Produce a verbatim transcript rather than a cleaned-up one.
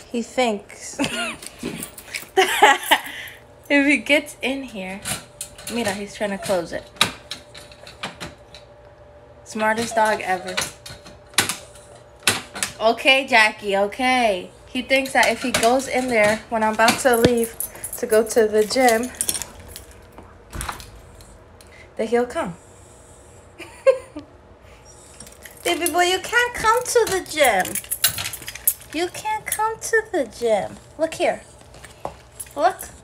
he thinks that if he gets in here, mira, he's trying to close it. Smartest dog ever. Okay, Jackie, okay. He thinks that if he goes in there when I'm about to leave to go to the gym, that he'll come. Baby boy, you can't come to the gym. You can't come to the gym. Look here. Look.